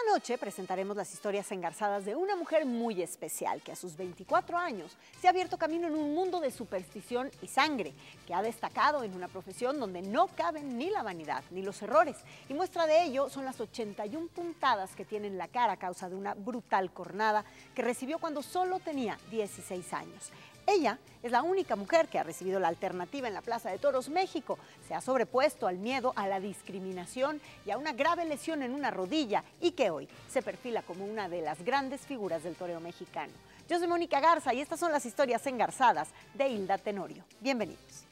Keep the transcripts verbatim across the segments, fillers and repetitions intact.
noche presentaremos las historias engarzadas de una mujer muy especial que a sus veinticuatro años se ha abierto camino en un mundo de superstición y sangre, que ha destacado en una profesión donde no caben ni la vanidad ni los errores. Y muestra de ello son las ochenta y una puntadas que tiene en la cara a causa de una brutal cornada que recibió cuando solo tenía dieciséis años. Ella es la única mujer que ha recibido la alternativa en la Plaza de Toros, México. Se ha sobrepuesto al miedo, a la discriminación y a una grave lesión en una rodilla y que hoy se perfila como una de las grandes figuras del toreo mexicano. Yo soy Mónica Garza y estas son las historias engarzadas de Hilda Tenorio. Bienvenidos.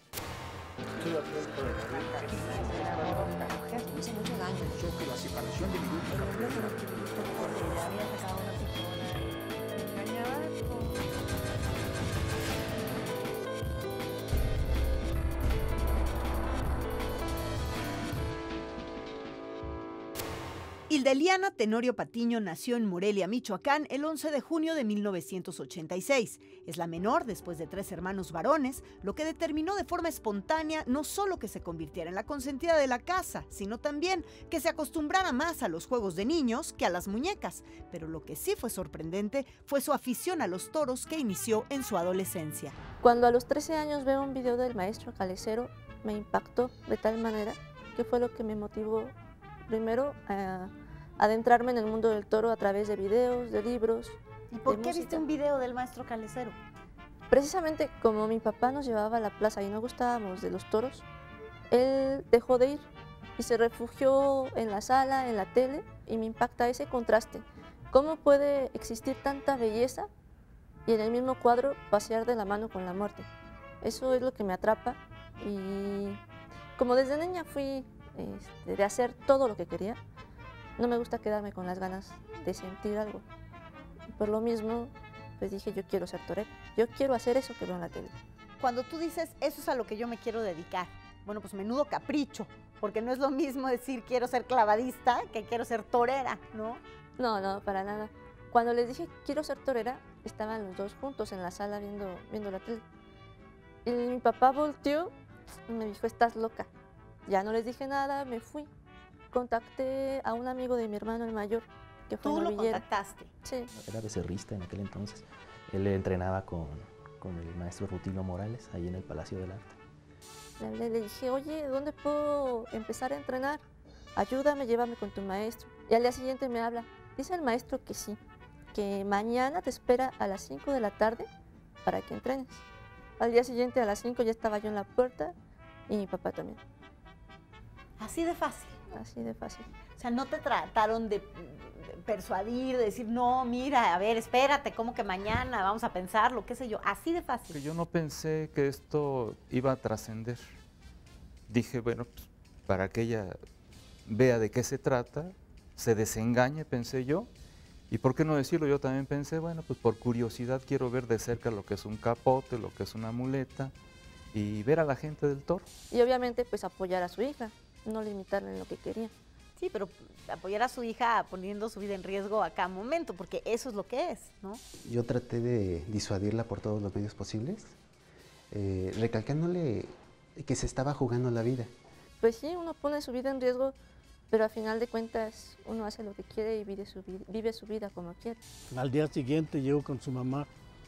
Hilda Eliana Tenorio Patiño nació en Morelia, Michoacán, el once de junio de mil novecientos ochenta y seis. Es la menor después de tres hermanos varones, lo que determinó de forma espontánea no solo que se convirtiera en la consentida de la casa, sino también que se acostumbrara más a los juegos de niños que a las muñecas. Pero lo que sí fue sorprendente fue su afición a los toros que inició en su adolescencia. Cuando a los trece años veo un video del maestro Calecero, me impactó de tal manera que fue lo que me motivó primero a adentrarme en el mundo del toro a través de videos, de libros. ¿Y por de qué música. viste un video del maestro Calecero? Precisamente como mi papá nos llevaba a la plaza y no gustábamos de los toros, él dejó de ir y se refugió en la sala, en la tele, y me impacta ese contraste. ¿Cómo puede existir tanta belleza y en el mismo cuadro pasear de la mano con la muerte? Eso es lo que me atrapa y como desde niña fui este, de hacer todo lo que quería, no me gusta quedarme con las ganas de sentir algo. Por lo mismo, pues dije, yo quiero ser torera, yo quiero hacer eso que veo en la tele. Cuando tú dices, eso es a lo que yo me quiero dedicar, bueno, pues menudo capricho, porque no es lo mismo decir quiero ser clavadista que quiero ser torera, ¿no? No, no, para nada. Cuando les dije quiero ser torera, estaban los dos juntos en la sala viendo, viendo la tele. Y mi papá volteó y me dijo, estás loca. Ya no les dije nada, me fui. Contacté a un amigo de mi hermano, el mayor, que fue ¿Tú lo novillero. contactaste? Sí. Era becerrista en aquel entonces. Él entrenaba con, con el maestro Rutilo Morales, ahí en el Palacio del Arte. Le hablé, le dije, oye, ¿dónde puedo empezar a entrenar? Ayúdame, llévame con tu maestro. Y al día siguiente me habla, dice el maestro que sí, que mañana te espera a las cinco de la tarde para que entrenes. Al día siguiente a las cinco ya estaba yo en la puerta y mi papá también. Así de fácil. Así de fácil. O sea, no te trataron de persuadir, de decir, no, mira, a ver, espérate, ¿cómo que mañana vamos a pensarlo? ¿Qué sé yo? Así de fácil. Que yo no pensé que esto iba a trascender. Dije, bueno, pues, para que ella vea de qué se trata, se desengañe, pensé yo. Y por qué no decirlo, yo también pensé, bueno, pues por curiosidad quiero ver de cerca lo que es un capote, lo que es una muleta y ver a la gente del toro. Y obviamente pues apoyar a su hija, no limitarla en lo que quería. Sí, pero apoyar a su hija poniendo su vida en riesgo a cada momento, porque eso es lo que es, ¿no? Yo traté de disuadirla por todos los medios posibles, eh, recalcándole que se estaba jugando la vida. Pues sí, uno pone su vida en riesgo, pero a final de cuentas uno hace lo que quiere y vive su, vida, vive su vida como quiere. Al día siguiente llego con su mamá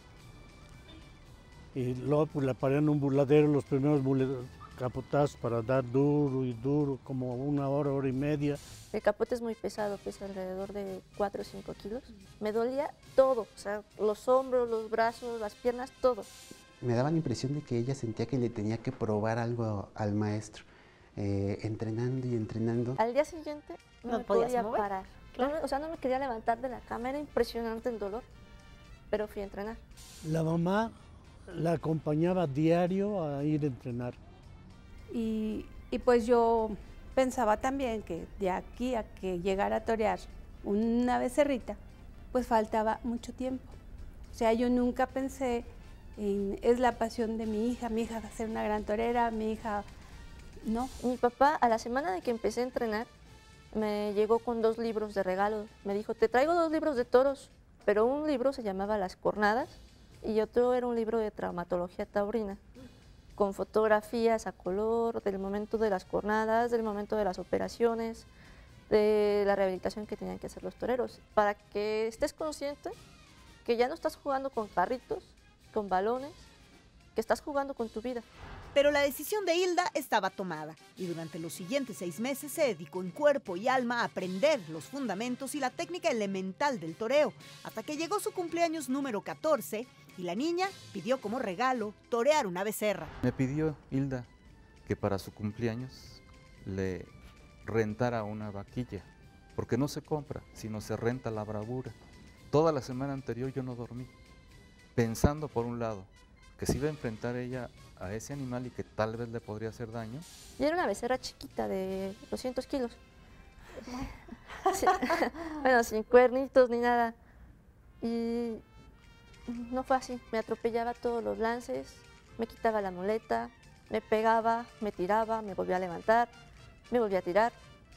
y luego pues, le paré en un burladero los primeros capotazos para dar duro y duro, como una hora, hora y media. El capote es muy pesado, pesa alrededor de cuatro o cinco kilos. Me dolía todo, o sea, los hombros, los brazos, las piernas, todo. Me daba la impresión de que ella sentía que le tenía que probar algo al maestro, eh, entrenando y entrenando. Al día siguiente no, no me podía mover. parar. Claro. No, o sea, no me quería levantar de la cama, era impresionante el dolor, pero fui a entrenar. La mamá la acompañaba diario a ir a entrenar. Y, y pues yo pensaba también que de aquí a que llegara a torear una becerrita, pues faltaba mucho tiempo. O sea, yo nunca pensé en, es la pasión de mi hija, mi hija va a ser una gran torera, mi hija, no. Mi papá, a la semana de que empecé a entrenar, me llegó con dos libros de regalo. Me dijo, te traigo dos libros de toros, pero un libro se llamaba Las Cornadas y otro era un libro de traumatología taurina, con fotografías a color del momento de las cornadas, del momento de las operaciones, de la rehabilitación que tenían que hacer los toreros, para que estés consciente que ya no estás jugando con carritos, con balones, que estás jugando con tu vida. Pero la decisión de Hilda estaba tomada y durante los siguientes seis meses se dedicó en cuerpo y alma a aprender los fundamentos y la técnica elemental del toreo, hasta que llegó su cumpleaños número catorce y la niña pidió como regalo torear una becerra. Me pidió Hilda que para su cumpleaños le rentara una vaquilla, porque no se compra, sino se renta la bravura. Toda la semana anterior yo no dormí, pensando por un lado que se iba a enfrentar ella a ese animal y que tal vez le podría hacer daño. Y era una becerra chiquita de doscientos kilos. Sí, bueno, sin cuernitos ni nada. Y no fue así, me atropellaba todos los lances, me quitaba la muleta, me pegaba, me tiraba, me volvía a levantar, me volvía a tirar.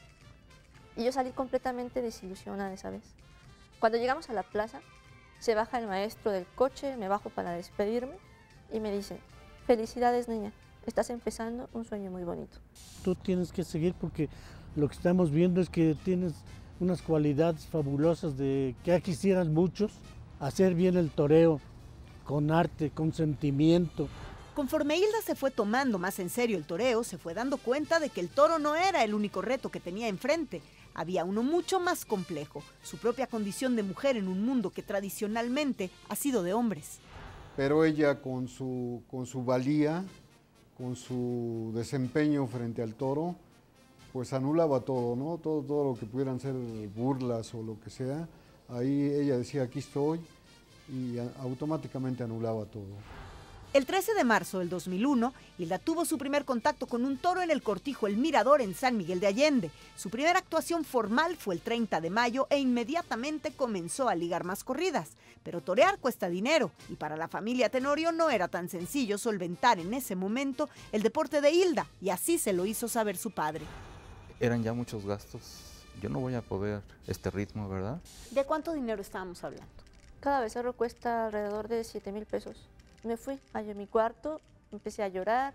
Y yo salí completamente desilusionada esa vez. Cuando llegamos a la plaza, se baja el maestro del coche, me bajo para despedirme y me dice: felicidades, niña, estás empezando un sueño muy bonito. Tú tienes que seguir porque lo que estamos viendo es que tienes unas cualidades fabulosas de que ya quisieran muchos, hacer bien el toreo, con arte, con sentimiento. Conforme Hilda se fue tomando más en serio el toreo, se fue dando cuenta de que el toro no era el único reto que tenía enfrente. Había uno mucho más complejo, su propia condición de mujer en un mundo que tradicionalmente ha sido de hombres. Pero ella con su, con su valía, con su desempeño frente al toro, pues anulaba todo, ¿no? Todo, todo lo que pudieran ser burlas o lo que sea. Ahí ella decía, aquí estoy, y automáticamente anulaba todo. El trece de marzo del dos mil uno, Hilda tuvo su primer contacto con un toro en el cortijo El Mirador en San Miguel de Allende. Su primera actuación formal fue el treinta de mayo e inmediatamente comenzó a ligar más corridas. Pero torear cuesta dinero y para la familia Tenorio no era tan sencillo solventar en ese momento el deporte de Hilda, y así se lo hizo saber su padre. Eran ya muchos gastos, yo no voy a poder este ritmo, ¿verdad? ¿De cuánto dinero estábamos hablando? Cada becerro cuesta alrededor de siete mil pesos. Me fui a mi cuarto, empecé a llorar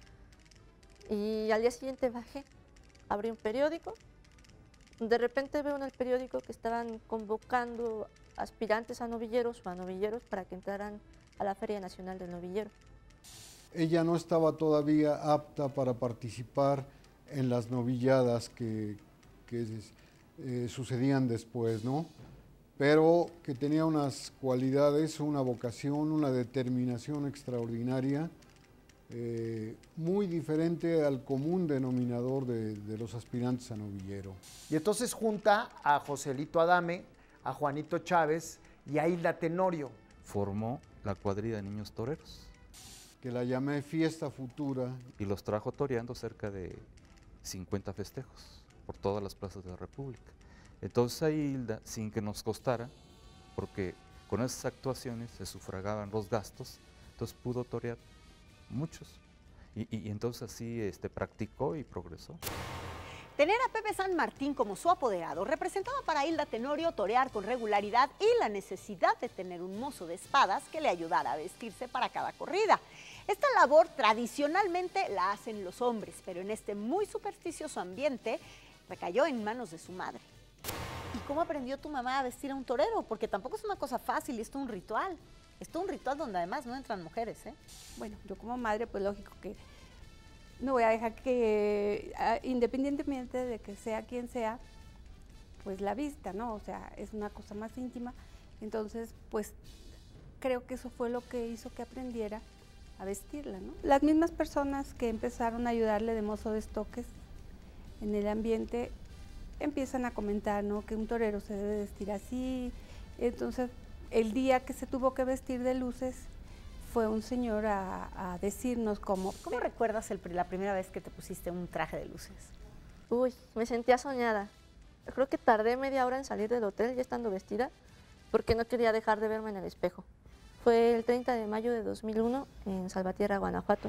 y al día siguiente bajé, abrí un periódico. De repente veo en el periódico que estaban convocando aspirantes a novilleros o a novilleros para que entraran a la Feria Nacional del Novillero. Ella no estaba todavía apta para participar en las novilladas que, que eh, sucedían después, ¿no? Pero que tenía unas cualidades, una vocación, una determinación extraordinaria, eh, muy diferente al común denominador de, de los aspirantes a novillero. Y entonces junta a Joselito Adame, a Juanito Chávez y a Hilda Tenorio. Formó la cuadrilla de niños toreros. Que la llamé Fiesta Futura. Y los trajo toreando cerca de cincuenta festejos por todas las plazas de la República. Entonces ahí Hilda, sin que nos costara, porque con esas actuaciones se sufragaban los gastos, entonces pudo torear muchos. Y, y, y entonces así este, practicó y progresó. Tener a Pepe San Martín como su apoderado representaba para Hilda Tenorio torear con regularidad y la necesidad de tener un mozo de espadas que le ayudara a vestirse para cada corrida. Esta labor tradicionalmente la hacen los hombres, pero en este muy supersticioso ambiente recayó en manos de su madre. ¿Y cómo aprendió tu mamá a vestir a un torero? Porque tampoco es una cosa fácil, esto es un ritual. Esto es un ritual donde además no entran mujeres, ¿eh? Bueno, yo como madre, pues lógico que no voy a dejar que, independientemente de que sea quien sea, pues la vista, ¿no? O sea, es una cosa más íntima. Entonces, pues creo que eso fue lo que hizo que aprendiera a vestirla, ¿no? Las mismas personas que empezaron a ayudarle de mozo de estoques en el ambiente empiezan a comentar, ¿no?, que un torero se debe vestir así. Entonces, el día que se tuvo que vestir de luces, fue un señor a, a decirnos cómo. ¿Cómo recuerdas el, la primera vez que te pusiste un traje de luces? Uy, me sentía soñada. Creo que tardé media hora en salir del hotel ya estando vestida, porque no quería dejar de verme en el espejo. Fue el treinta de mayo de dos mil uno en Salvatierra, Guanajuato.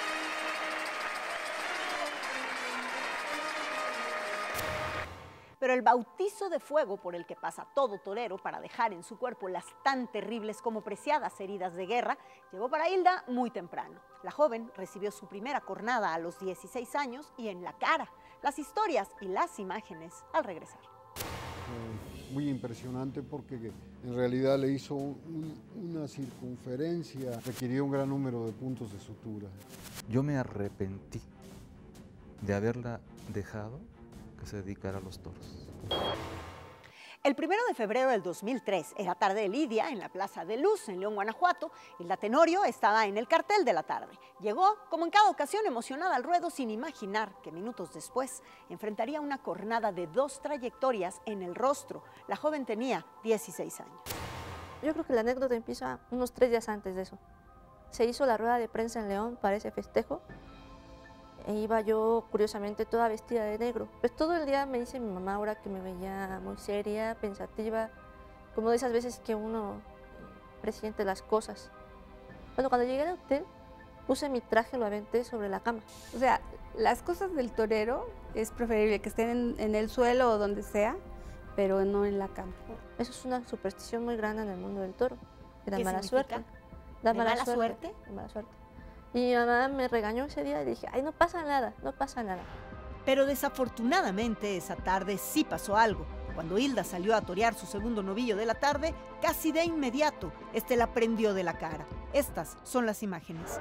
Pero Pero el bautizo de fuego por el que pasa todo torero para dejar en su cuerpo las tan terribles como preciadas heridas de guerra llegó para Hilda muy temprano. La joven recibió su primera cornada a los dieciséis años y en la cara. Las historias y las imágenes al regresar. Eh, muy impresionante porque en realidad le hizo un, una circunferencia, requirió un gran número de puntos de sutura. Yo me arrepentí de haberla dejado que se dedicara a los toros. El primero de febrero del dos mil tres era tarde de lidia en la Plaza de Luz, en León, Guanajuato. Hilda Tenorio estaba en el cartel de la tarde. Llegó, como en cada ocasión, emocionada al ruedo sin imaginar que minutos después enfrentaría una cornada de dos trayectorias en el rostro. La joven tenía dieciséis años. Yo creo que la anécdota empieza unos tres días antes de eso. Se hizo la rueda de prensa en León para ese festejo. E iba yo, curiosamente, toda vestida de negro. Pues todo el día me dice mi mamá ahora que me veía muy seria, pensativa, como de esas veces que uno presiente las cosas. Bueno, cuando llegué al hotel, puse mi traje, lo aventé sobre la cama. O sea, las cosas del torero es preferible que estén en, en el suelo o donde sea, pero no en la cama. Eso es una superstición muy grande en el mundo del toro. Da ¿Qué mala significa? suerte. Da ¿De mala, mala suerte. suerte? Da mala suerte. Y mi mamá me regañó ese día y dije, ay, no pasa nada, no pasa nada. Pero desafortunadamente esa tarde sí pasó algo. Cuando Hilda salió a torear su segundo novillo de la tarde, casi de inmediato, este la prendió de la cara. Estas son las imágenes.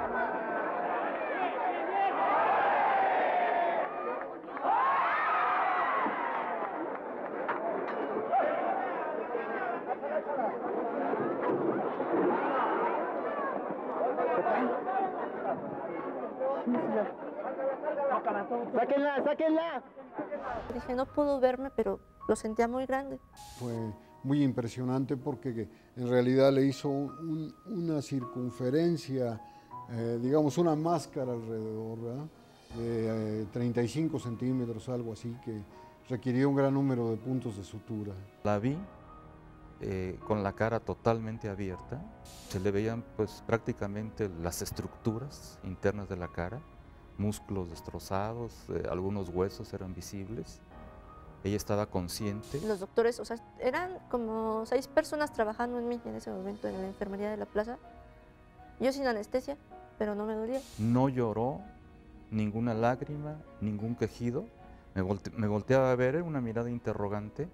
¡Sáquenla, sáquenla! Dije, no pudo verme, pero lo sentía muy grande. Fue muy impresionante porque en realidad le hizo un, una circunferencia, eh, digamos una máscara alrededor, ¿verdad? De eh, treinta y cinco centímetros, algo así, que requirió un gran número de puntos de sutura. La vi eh, con la cara totalmente abierta, se le veían pues prácticamente las estructuras internas de la cara, músculos destrozados, eh, algunos huesos eran visibles. Ella estaba consciente. Los doctores, o sea, eran como seis personas trabajando en mí en ese momento en la enfermería de la plaza. Yo sin anestesia, pero no me dolía. No lloró, ninguna lágrima, ningún quejido. Me, volte me volteaba a ver, una mirada interrogante,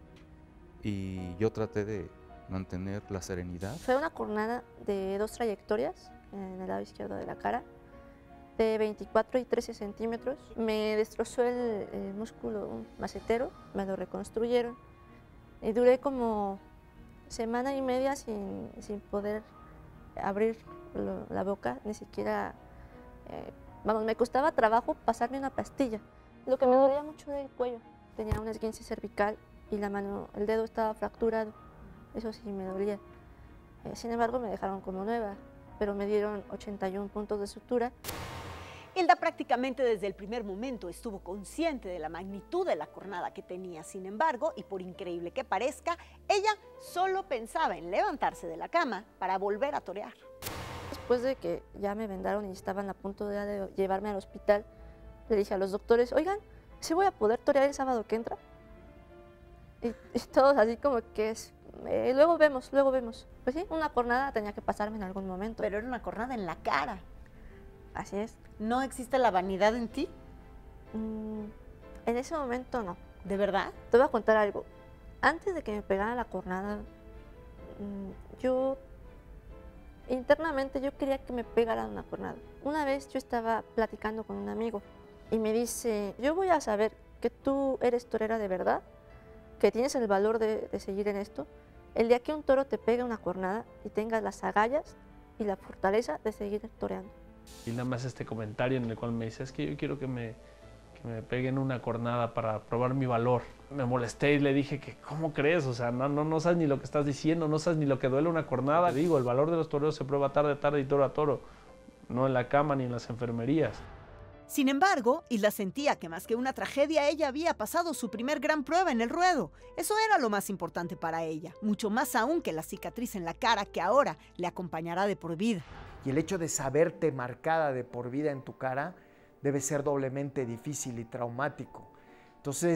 y yo traté de mantener la serenidad. Fue una cornada de dos trayectorias en el lado izquierdo de la cara, de veinticuatro y trece centímetros. Me destrozó el, el músculo macetero, me lo reconstruyeron y duré como semana y media sin, sin poder abrir lo, la boca, ni siquiera, eh, vamos, me costaba trabajo pasarme una pastilla. Lo que me dolía mucho era el cuello, tenía un esguince cervical y la mano, el dedo estaba fracturado, eso sí me dolía. Eh, sin embargo me dejaron como nueva, pero me dieron ochenta y un puntos de sutura. Hilda prácticamente desde el primer momento estuvo consciente de la magnitud de la cornada que tenía. Sin embargo, y por increíble que parezca, ella solo pensaba en levantarse de la cama para volver a torear. Después de que ya me vendaron y estaban a punto de, de llevarme al hospital, le dije a los doctores, oigan, ¿sí voy a poder torear el sábado que entra? Y, y todos así como que es, eh, luego vemos, luego vemos. Pues sí, una cornada tenía que pasarme en algún momento. Pero era una cornada en la cara. Así es. ¿No existe la vanidad en ti? Mm, en ese momento no. ¿De verdad? Te voy a contar algo. Antes de que me pegara la cornada, mmm, yo internamente yo quería que me pegaran una cornada. Una vez yo estaba platicando con un amigo y me dice, yo voy a saber que tú eres torera de verdad, que tienes el valor de, de seguir en esto, el día que un toro te pegue una cornada y tengas las agallas y la fortaleza de seguir toreando. Y nada más este comentario en el cual me dice, es que yo quiero que me, que me peguen una cornada para probar mi valor. Me molesté y le dije que, ¿cómo crees? O sea, no, no, no sabes ni lo que estás diciendo, no sabes ni lo que duele una cornada. Digo, el valor de los toreros se prueba tarde a tarde y toro a toro, no en la cama ni en las enfermerías. Sin embargo, Hilda sentía que más que una tragedia, ella había pasado su primer gran prueba en el ruedo. Eso era lo más importante para ella, mucho más aún que la cicatriz en la cara que ahora le acompañará de por vida. Y el hecho de saberte marcada de por vida en tu cara debe ser doblemente difícil y traumático. Entonces,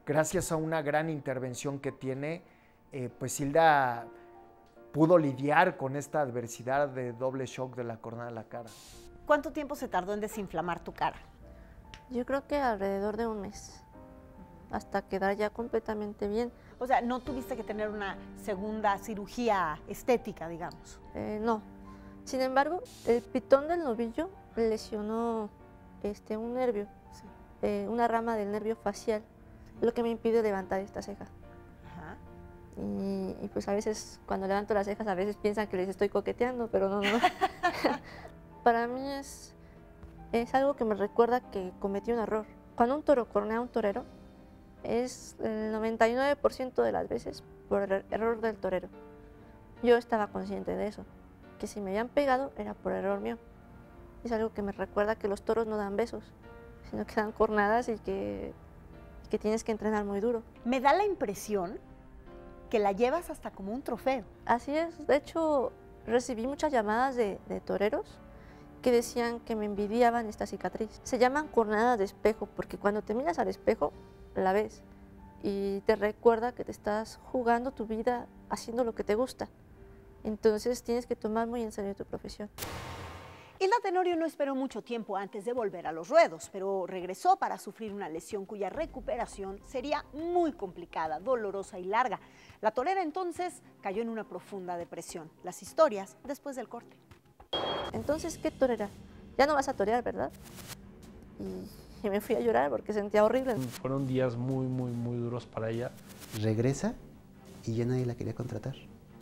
gracias a una gran intervención que tiene, eh, pues Hilda pudo lidiar con esta adversidad de doble shock de la cornada de la cara. ¿Cuánto tiempo se tardó en desinflamar tu cara? Yo creo que alrededor de un mes, hasta quedar ya completamente bien. O sea, ¿no tuviste que tener una segunda cirugía estética, digamos? Eh, no. Sin embargo, el pitón del novillo lesionó este, un nervio, sí. eh, una rama del nervio facial, lo que me impide levantar esta ceja. Ajá. Y, y pues a veces cuando levanto las cejas, a veces piensan que les estoy coqueteando, pero no, no. Para mí es, es algo que me recuerda que cometí un error. Cuando un toro cornea a un torero, es el noventa y nueve por ciento de las veces por el error del torero. Yo estaba consciente de eso, que si me habían pegado era por error mío. Es algo que me recuerda que los toros no dan besos, sino que dan cornadas y que, que tienes que entrenar muy duro. Me da la impresión que la llevas hasta como un trofeo. Así es, de hecho recibí muchas llamadas de, de toreros que decían que me envidiaban esta cicatriz. Se llaman cornadas de espejo porque cuando te miras al espejo la ves y te recuerda que te estás jugando tu vida haciendo lo que te gusta. Entonces tienes que tomar muy en serio tu profesión. Hilda Tenorio no esperó mucho tiempo antes de volver a los ruedos, pero regresó para sufrir una lesión cuya recuperación sería muy complicada, dolorosa y larga. La torera entonces cayó en una profunda depresión. Las historias después del corte. Entonces, ¿qué torera? Ya no vas a torear, ¿verdad? Y, y me fui a llorar porque sentía horrible. Fueron días muy, muy, muy duros para ella. Regresa y ya nadie la quería contratar.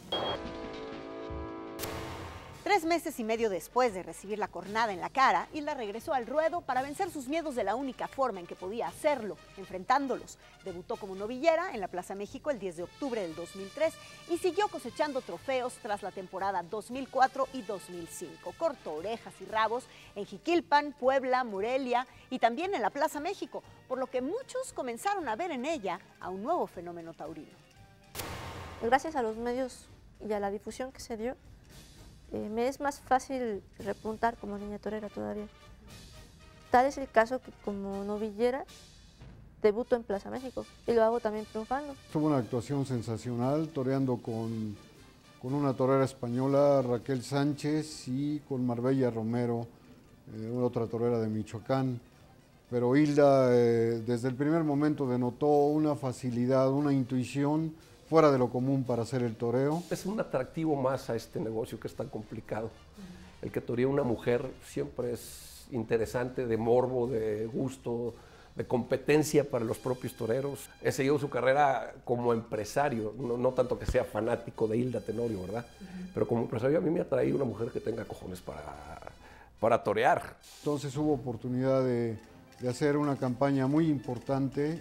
Tres meses y medio después de recibir la cornada en la cara, Hilda regresó al ruedo para vencer sus miedos de la única forma en que podía hacerlo, enfrentándolos. Debutó como novillera en la Plaza México el diez de octubre del dos mil tres y siguió cosechando trofeos tras la temporada dos mil cuatro y dos mil cinco. Cortó orejas y rabos en Jiquilpan, Puebla, Morelia y también en la Plaza México, por lo que muchos comenzaron a ver en ella a un nuevo fenómeno taurino. Gracias a los medios y a la difusión que se dio, Eh, me es más fácil repuntar como niña torera todavía. Tal es el caso que como novillera debuto en Plaza México y lo hago también triunfando. Tuvo una actuación sensacional, toreando con, con una torera española, Raquel Sánchez, y con Marbella Romero, eh, otra torera de Michoacán. Pero Hilda eh, desde el primer momento denotó una facilidad, una intuición fuera de lo común para hacer el toreo. Es un atractivo más a este negocio que es tan complicado. El que torea una mujer siempre es interesante, de morbo, de gusto, de competencia para los propios toreros. He seguido su carrera como empresario, no, no tanto que sea fanático de Hilda Tenorio, ¿verdad? Uh-huh. Pero como empresario a mí me ha traído una mujer que tenga cojones para, para torear. Entonces hubo oportunidad de, de hacer una campaña muy importante,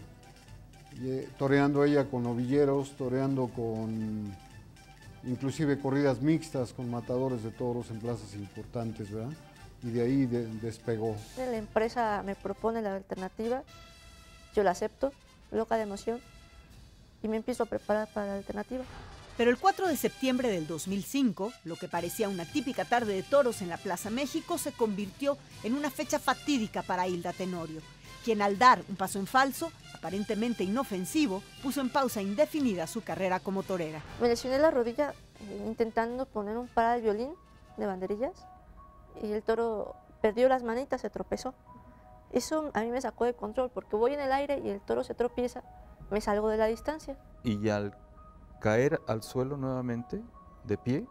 eh, toreando ella con novilleros, toreando con inclusive corridas mixtas con matadores de toros en plazas importantes, ¿verdad? Y de ahí de, despegó. La empresa me propone la alternativa, yo la acepto, loca de emoción, y me empiezo a preparar para la alternativa. Pero el cuatro de septiembre del dos mil cinco, lo que parecía una típica tarde de toros en la Plaza México se convirtió en una fecha fatídica para Hilda Tenorio, quien al dar un paso en falso, aparentemente inofensivo, puso en pausa indefinida su carrera como torera. Me lesioné la rodilla eh, intentando poner un par al violín de banderillas y el toro perdió las manitas, se tropezó. Eso a mí me sacó de control porque voy en el aire y el toro se tropieza, me salgo de la distancia. Y al caer al suelo nuevamente, de pie,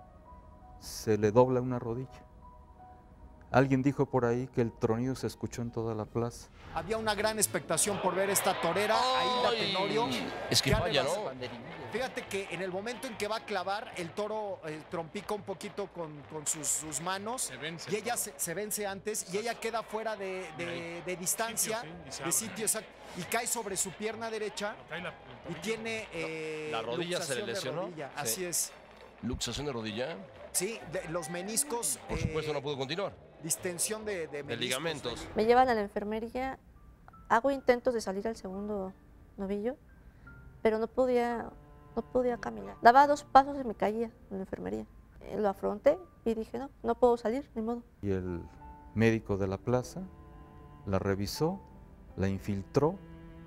se le dobla una rodilla. Alguien dijo por ahí que el tronido se escuchó en toda la plaza. Había una gran expectación por ver esta torera, a Hilda Tenorio. Es que falla, ¿no? Fíjate que en el momento en que va a clavar, el toro eh, trompica un poquito con, con sus, sus manos. Se vence, y ella se, se vence antes y ella queda fuera de, de, de distancia, sitio, sí, de sitio, exacto, y cae sobre su pierna derecha la, y tiene eh, la rodilla se le lesionó. Rodilla, sí. Así es. Luxación de rodilla. Sí, de, los meniscos. Por supuesto, eh, no pudo continuar. Distensión de, de, de ligamentos. Me llevan a la enfermería, hago intentos de salir al segundo novillo, pero no podía, no podía caminar. Daba dos pasos y me caía en la enfermería. Eh, lo afronté y dije, no, no puedo salir, ni modo. Y el médico de la plaza la revisó, la infiltró,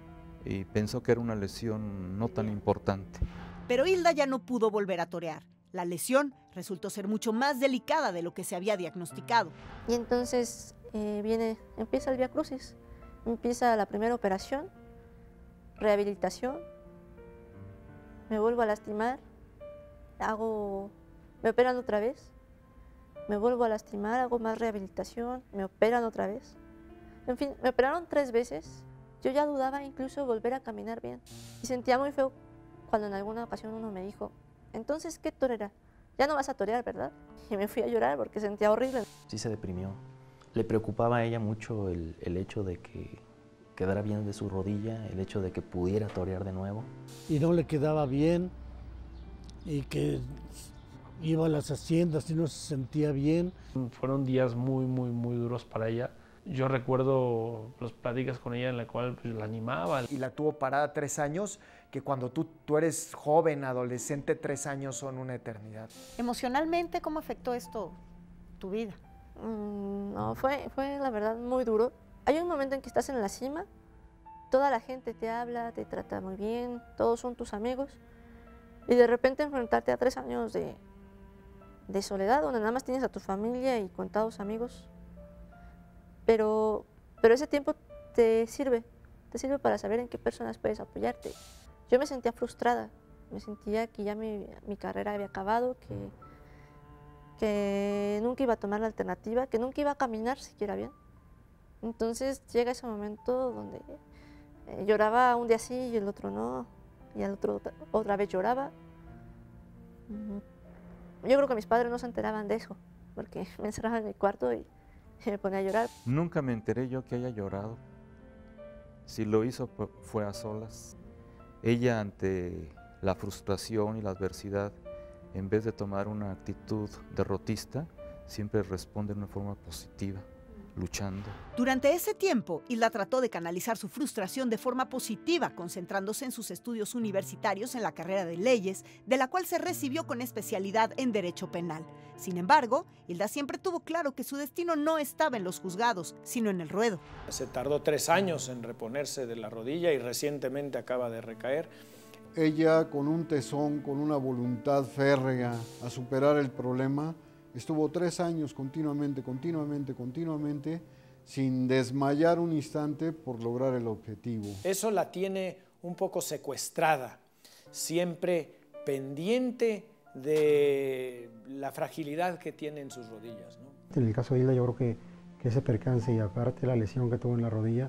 y pensó que era una lesión no tan importante. Pero Hilda ya no pudo volver a torear. La lesión resultó ser mucho más delicada de lo que se había diagnosticado. Y entonces eh, viene, empieza el Vía Crucis, empieza la primera operación, rehabilitación, me vuelvo a lastimar, hago, me operan otra vez, me vuelvo a lastimar, hago más rehabilitación, me operan otra vez. En fin, me operaron tres veces, yo ya dudaba incluso volver a caminar bien. Y sentía muy feo cuando en alguna ocasión uno me dijo, entonces, ¿qué torera? Ya no vas a torear, ¿verdad? Y me fui a llorar porque sentía horrible. Sí se deprimió. Le preocupaba a ella mucho el, el hecho de que quedara bien de su rodilla, el hecho de que pudiera torear de nuevo. Y no le quedaba bien, y que iba a las haciendas y no se sentía bien. Fueron días muy, muy, muy duros para ella. Yo recuerdo las pláticas con ella en la cual pues, la animaba. Y la tuvo parada tres años, que cuando tú, tú eres joven, adolescente, tres años son una eternidad. Emocionalmente, ¿cómo afectó esto tu vida? Mm, no, fue, fue la verdad muy duro. Hay un momento en que estás en la cima, toda la gente te habla, te trata muy bien, todos son tus amigos, y de repente enfrentarte a tres años de, de soledad, donde nada más tienes a tu familia y contados amigos. Pero, pero ese tiempo te sirve, te sirve para saber en qué personas puedes apoyarte. Yo me sentía frustrada, me sentía que ya mi, mi carrera había acabado, que, que nunca iba a tomar la alternativa, que nunca iba a caminar siquiera bien. Entonces llega ese momento donde eh, lloraba un día sí y el otro no, y el otro otra vez lloraba. Yo creo que mis padres no se enteraban de eso, porque me encerraban en mi cuarto y me ponía a llorar. Nunca me enteré yo que haya llorado. Si lo hizo fue a solas. Ella, ante la frustración y la adversidad, en vez de tomar una actitud derrotista, siempre responde de una forma positiva, luchando. Durante ese tiempo, Hilda trató de canalizar su frustración de forma positiva, concentrándose en sus estudios universitarios en la carrera de Leyes, de la cual se recibió con especialidad en Derecho Penal. Sin embargo, Hilda siempre tuvo claro que su destino no estaba en los juzgados, sino en el ruedo. Se tardó tres años en reponerse de la rodilla y recientemente acaba de recaer. Ella, con un tesón, con una voluntad férrea a superar el problema, estuvo tres años continuamente, continuamente, continuamente, sin desmayar un instante por lograr el objetivo. Eso la tiene un poco secuestrada, siempre pendiente de la fragilidad que tiene en sus rodillas, ¿no? En el caso de Hilda, yo creo que, que ese percance y aparte la lesión que tuvo en la rodilla,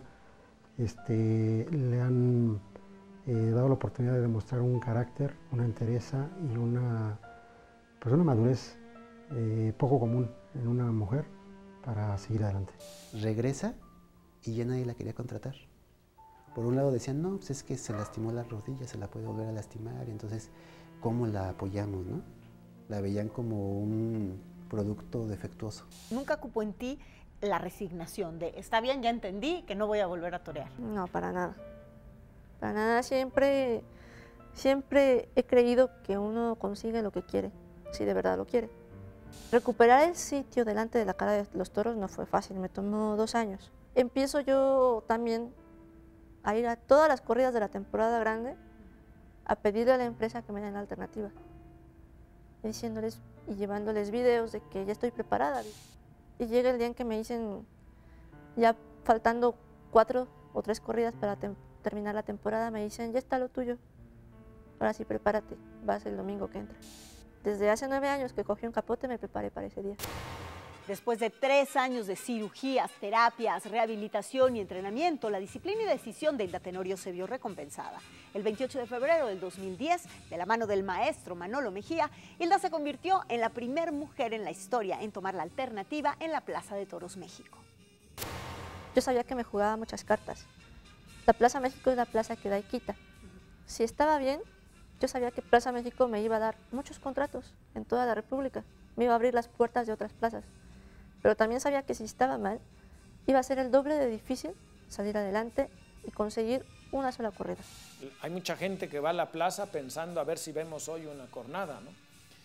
este, le han eh, dado la oportunidad de demostrar un carácter, una entereza y una, pues una madurez Eh, poco común en una mujer para seguir adelante. Regresa y ya nadie la quería contratar. Por un lado decían, no, pues es que se lastimó la rodilla, se la puede volver a lastimar, entonces, ¿cómo la apoyamos, no? La veían como un producto defectuoso. ¿Nunca ocupó en ti la resignación de, está bien, ya entendí que no voy a volver a torear? No, para nada. Para nada, siempre, siempre he creído que uno consigue lo que quiere, si de verdad lo quiere. Recuperar el sitio delante de la cara de los toros no fue fácil, me tomó dos años. Empiezo yo también a ir a todas las corridas de la temporada grande a pedirle a la empresa que me den la alternativa, diciéndoles y llevándoles videos de que ya estoy preparada. Y llega el día en que me dicen, ya faltando cuatro o tres corridas para terminar la temporada, me dicen, ya está lo tuyo, ahora sí prepárate, vas el domingo que entra. Desde hace nueve años que cogí un capote me preparé para ese día. Después de tres años de cirugías, terapias, rehabilitación y entrenamiento, la disciplina y decisión de Hilda Tenorio se vio recompensada. El veintiocho de febrero del dos mil diez, de la mano del maestro Manolo Mejía, Hilda se convirtió en la primera mujer en la historia en tomar la alternativa en la Plaza de Toros México. Yo sabía que me jugaba muchas cartas. La Plaza México es la plaza que da y quita. Si estaba bien, yo sabía que Plaza México me iba a dar muchos contratos en toda la República, me iba a abrir las puertas de otras plazas, pero también sabía que si estaba mal, iba a ser el doble de difícil salir adelante y conseguir una sola corrida. Hay mucha gente que va a la plaza pensando a ver si vemos hoy una cornada, ¿no?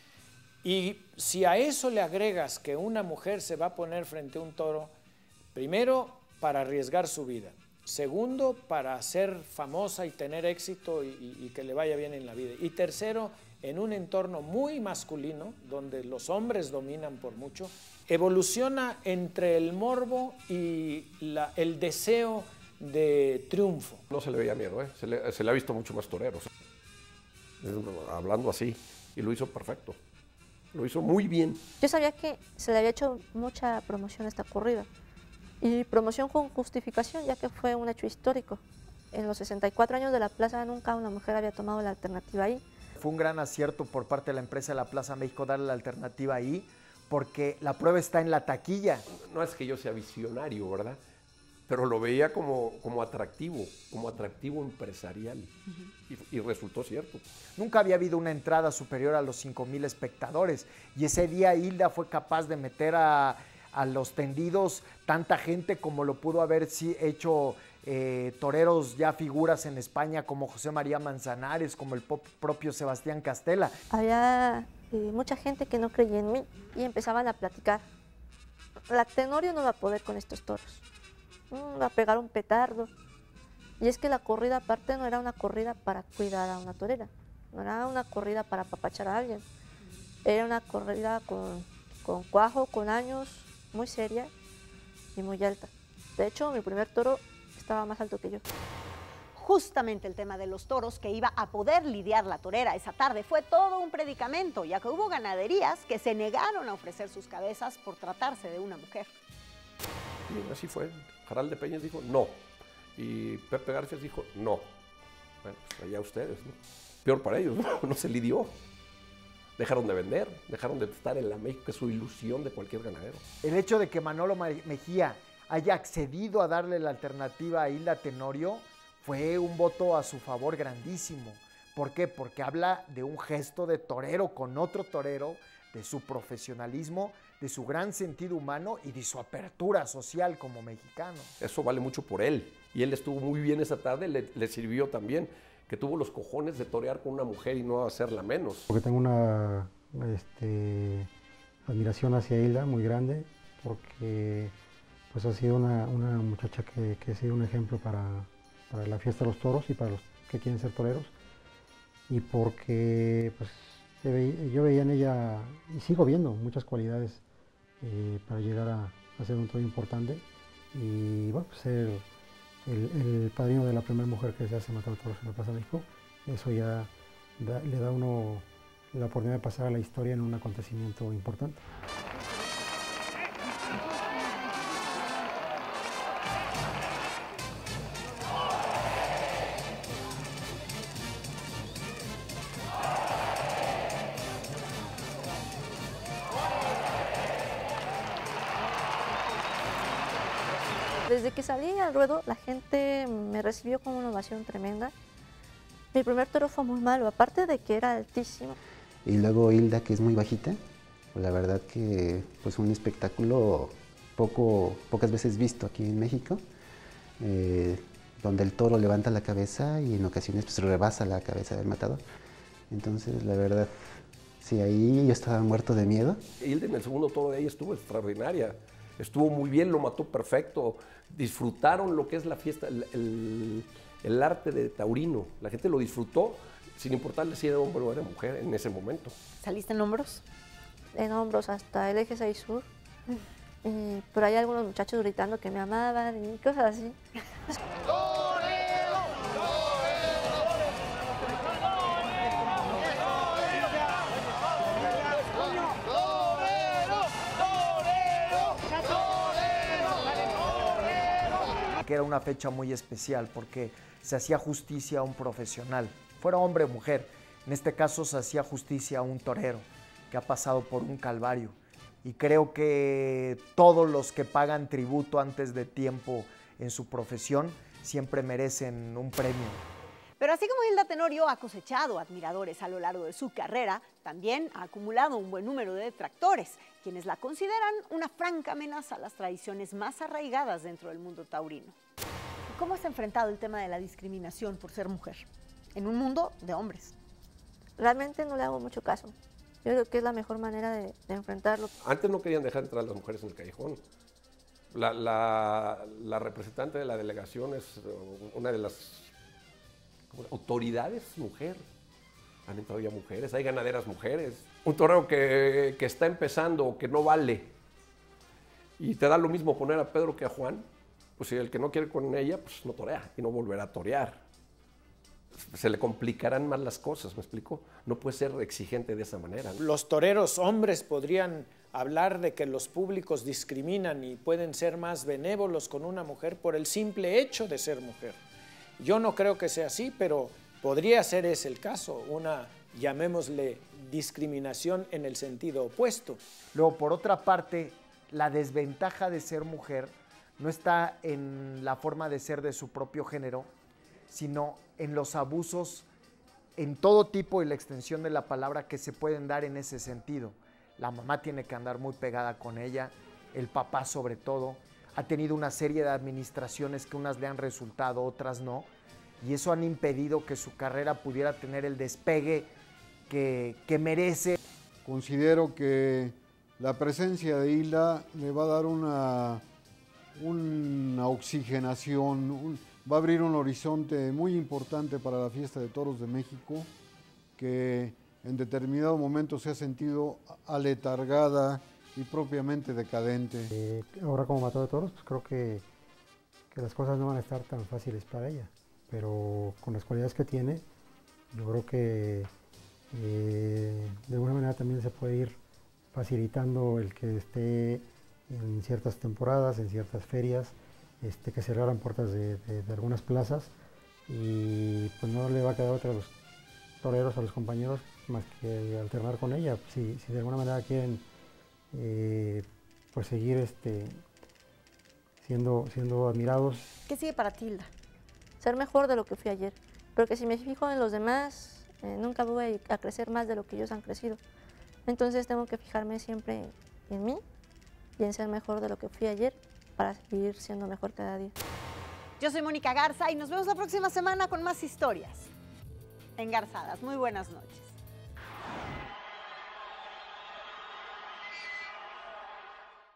Y si a eso le agregas que una mujer se va a poner frente a un toro, primero para arriesgar su vida, Segundo, para ser famosa y tener éxito y, y, y que le vaya bien en la vida. Y tercero, en un entorno muy masculino, donde los hombres dominan por mucho, evoluciona entre el morbo y la, el deseo de triunfo. No se le veía miedo, ¿eh? se, le, se le ha visto mucho más torero, hablando así, y lo hizo perfecto, lo hizo muy bien. Yo sabía que se le había hecho mucha promoción a esta corrida, y promoción con justificación, ya que fue un hecho histórico. En los sesenta y cuatro años de la plaza nunca una mujer había tomado la alternativa ahí. Fue un gran acierto por parte de la empresa de la Plaza México darle la alternativa ahí, porque la prueba está en la taquilla. No es que yo sea visionario, ¿verdad? Pero lo veía como, como atractivo, como atractivo empresarial, uh-huh. y, y resultó cierto. Nunca había habido una entrada superior a los cinco mil espectadores, y ese día Hilda fue capaz de meter a, a los tendidos tanta gente como lo pudo haber sí, hecho eh, toreros ya figuras en España como José María Manzanares, como el pop, propio Sebastián Castella. Había eh, mucha gente que no creía en mí y empezaban a platicar. La Tenorio no va a poder con estos toros. Va a pegar un petardo. Y es que la corrida aparte no era una corrida para cuidar a una torera, no era una corrida para apapachar a alguien, era una corrida con, con cuajo, con años, muy seria y muy alta. De hecho, mi primer toro estaba más alto que yo. Justamente el tema de los toros que iba a poder lidiar la torera esa tarde fue todo un predicamento, ya que hubo ganaderías que se negaron a ofrecer sus cabezas por tratarse de una mujer. Y así fue. Jaral de Peñas dijo no, y Pepe Garfias dijo no. Bueno, pues allá ustedes, ¿no? Peor para ellos, ¿no? No se lidió. Dejaron de vender, dejaron de estar en la México, que es su ilusión de cualquier ganadero. El hecho de que Manolo Mejía haya accedido a darle la alternativa a Hilda Tenorio fue un voto a su favor grandísimo. ¿Por qué? Porque habla de un gesto de torero con otro torero, de su profesionalismo, de su gran sentido humano y de su apertura social como mexicano. Eso vale mucho por él, y él estuvo muy bien esa tarde, le, le sirvió también, que tuvo los cojones de torear con una mujer y no hacerla menos. Porque tengo una este, admiración hacia Hilda muy grande, porque pues, ha sido una, una muchacha que, que ha sido un ejemplo para, para la fiesta de los toros y para los que quieren ser toreros, y porque pues, yo veía en ella, y sigo viendo, muchas cualidades eh, para llegar a, a ser un toro importante, y bueno, pues, ser el, el padrino de la primera mujer que se hace matar toros en la Plaza México. Eso ya da, le da a uno la oportunidad de pasar a la historia en un acontecimiento importante. Desde que salí al ruedo, la gente me recibió con una ovación tremenda. Mi primer toro fue muy malo, aparte de que era altísimo. Y luego Hilda, que es muy bajita, pues la verdad que pues un espectáculo poco, pocas veces visto aquí en México, eh, donde el toro levanta la cabeza y en ocasiones pues rebasa la cabeza del matador. Entonces, la verdad, sí, ahí yo estaba muerto de miedo. Hilda en el segundo toro de ella estuvo extraordinaria. Estuvo muy bien, lo mató perfecto. Disfrutaron lo que es la fiesta, el, el, el arte de taurino. La gente lo disfrutó, sin importarle si era hombre o era mujer en ese momento. ¿Saliste en hombros? En hombros hasta el eje seis sur. Y por ahí algunos muchachos gritando que me amaban y cosas así. Que era una fecha muy especial porque se hacía justicia a un profesional, fuera hombre o mujer. En este caso se hacía justicia a un torero que ha pasado por un calvario. Y creo que todos los que pagan tributo antes de tiempo en su profesión siempre merecen un premio. Pero así como Hilda Tenorio ha cosechado admiradores a lo largo de su carrera, también ha acumulado un buen número de detractores, quienes la consideran una franca amenaza a las tradiciones más arraigadas dentro del mundo taurino. ¿Cómo has enfrentado el tema de la discriminación por ser mujer en un mundo de hombres? Realmente no le hago mucho caso. Yo creo que es la mejor manera de, de enfrentarlo. Antes no querían dejar entrar a las mujeres en el callejón. La, la, la representante de la delegación es una de las autoridades mujer. Han entrado ya mujeres, hay ganaderas mujeres. Un torero que, que está empezando, que no vale, y te da lo mismo poner a Pedro que a Juan, pues si el que no quiere con ella, pues no torea y no volverá a torear. Se le complicarán más las cosas, ¿me explico? No puede ser exigente de esa manera. Los toreros hombres podrían hablar de que los públicos discriminan y pueden ser más benévolos con una mujer por el simple hecho de ser mujer. Yo no creo que sea así, pero podría ser ese el caso, una, llamémosle, discriminación en el sentido opuesto. Luego, por otra parte, la desventaja de ser mujer no está en la forma de ser de su propio género, sino en los abusos en todo tipo y la extensión de la palabra que se pueden dar en ese sentido. La mamá tiene que andar muy pegada con ella, el papá sobre todo. Ha tenido una serie de administraciones que unas le han resultado, otras no, y eso han impedido que su carrera pudiera tener el despegue que, que merece. Considero que la presencia de Hila le va a dar una, una oxigenación, un, va a abrir un horizonte muy importante para la Fiesta de Toros de México, que en determinado momento se ha sentido aletargada y propiamente decadente. Eh, ahora como matador de toros, pues creo que, que las cosas no van a estar tan fáciles para ella, pero con las cualidades que tiene, yo creo que eh, de alguna manera también se puede ir facilitando el que esté en ciertas temporadas, en ciertas ferias, este, que se le abran puertas de, de, de algunas plazas, y pues no le va a quedar otra a los toreros, a los compañeros, más que alternar con ella. Si, si de alguna manera quieren eh, pues seguir este, siendo, siendo admirados. ¿Qué sigue para Tilda? Ser mejor de lo que fui ayer, porque si me fijo en los demás, eh, nunca voy a crecer más de lo que ellos han crecido. Entonces tengo que fijarme siempre en mí y en ser mejor de lo que fui ayer para seguir siendo mejor cada día. Yo soy Mónica Garza y nos vemos la próxima semana con más historias engarzadas. Muy buenas noches.